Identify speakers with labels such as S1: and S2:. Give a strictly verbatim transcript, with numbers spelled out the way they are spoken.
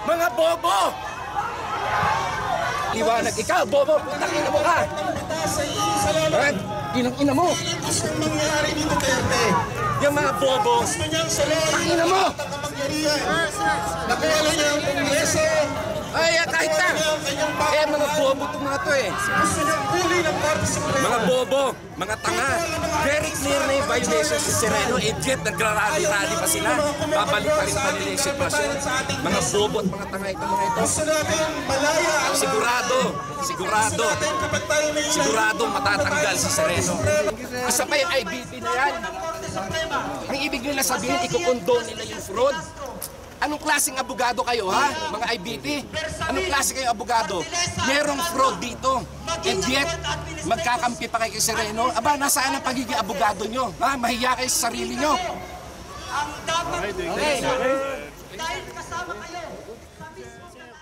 S1: Mga bobo! Liwanag, ikaw, bobo, putang ina mo ka! Right? Inang ina mo!
S2: Gusto mangyari dito, Duterte.
S1: Yung mga bobo,
S2: Gusto niyang salon.
S1: ang ina mo!
S2: Nakuha niya ang Kongreso.
S1: Ay, kahit na! Eh, mga bobo itong mga to eh.
S2: Gusto niyang huli ng Korte Suprema.
S1: Mga bobo, mga tanga. Very clear na yung violation si Sereno. Eh, yet nagrarally-rally pa sila. Babalik pa rin pa nila yung sitwasyon. Mga bobo at mga tanga ito mga ito.
S2: Gusto natin malaya ang
S1: Sigurado, sigurado,
S2: natin kapag tayo may
S1: sigurado matatanggal si Sereno. Isa pa yung I B P na yan. Ang ibig nila sabihin, ikukondone nila yung fraud. Anong klaseng abogado kayo, ha? Mga I B P? Anong klase kayo abogado? Merong fraud dito. And yet, magkakampi pa kayo kay Sereno. Aba, nasaan ang pagiging abogado nyo? Ha? Mahiya kayo sa sarili nyo.
S3: Ang dapat, okay, dahil kasama kayo sa mismo